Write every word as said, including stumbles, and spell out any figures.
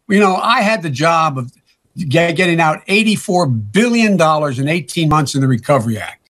You know, I had the job of get, getting out eighty-four billion dollars in eighteen months in the Recovery Act.